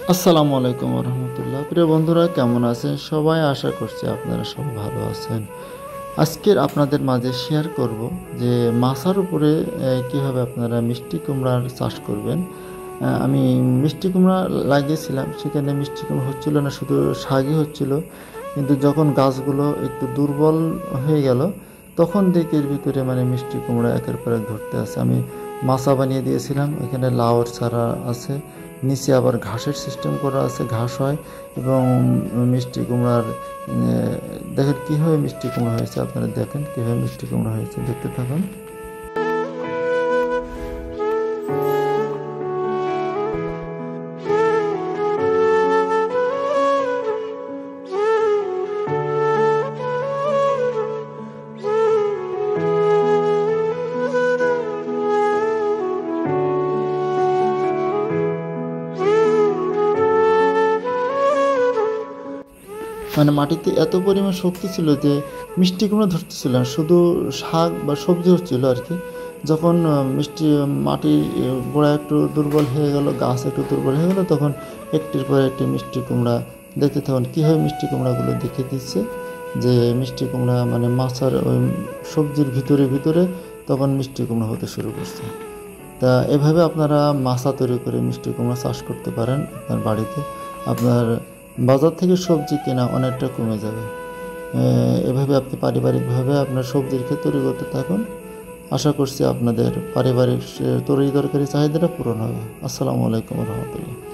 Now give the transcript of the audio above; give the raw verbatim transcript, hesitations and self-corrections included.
আসসালামু আলাইকুম রহমতুল্লাহ। প্রিয় বন্ধুরা, কেমন আছেন সবাই? আশা করছি আপনারা সবাই ভালো আছেন। আজকের আপনাদের মাঝে শেয়ার করব যে মাছার উপরে কীভাবে আপনারা মিষ্টি কুমড়ার চাষ করবেন। আমি মিষ্টি কুমড়া লাগিয়েছিলাম, সেখানে মিষ্টি কুমড়া হচ্ছিল না, শুধু শাকই হচ্ছিল। কিন্তু যখন গাছগুলো একটু দুর্বল হয়ে গেল, তখন দেখি এর ভিতরে মানে মিষ্টি কুমড়া একের পর এক ধরতে আছে। আমি মাচা বানিয়ে দিয়েছিলাম, এখানে লাউর চারা আছে, নিচে আবার ঘাসের সিস্টেম করা আছে, ঘাস হয়। এবং মিষ্টি কুমড়ার দেখেন কীভাবে মিষ্টি কুমড়া হয়েছে, আপনারা দেখেন কীভাবে মিষ্টি কুমড়া হয়েছে, দেখতে থাকুন। মানে মাটিতে এত পরিমাণ শক্তি ছিল যে মিষ্টি কুমড়া ধরতেছিল না, শুধু শাক বা সবজি হচ্ছিল আর কি। যখন মিষ্টি মাটি গোড়া একটু দুর্বল হয়ে গেল, গাছ একটু দুর্বল হয়ে গেল, তখন একটির পর একটি মিষ্টি কুমড়া দেখতে থাকুন কীভাবে মিষ্টি কুমড়াগুলো দেখে দিচ্ছে যে মিষ্টি কুমড়া মানে মাছার ওই সবজির ভিতরে ভিতরে তখন মিষ্টি কুমড়া হতে শুরু করছে। তা এভাবে আপনারা মাছা তৈরি করে মিষ্টি কুমড়া চাষ করতে পারেন আপনার বাড়িতে। আপনার বাজার থেকে সবজি কেনা অনেকটা কমে যাবে। এভাবে আপনি পারিবারিকভাবে আপনার সবজির ক্ষেত তৈরি করতে থাকুন। আশা করছি আপনাদের পারিবারিক তরি তরকারি চাহিদাটা পূরণ হবে। আসসালামু আলাইকুম রহমতুল্লাহ।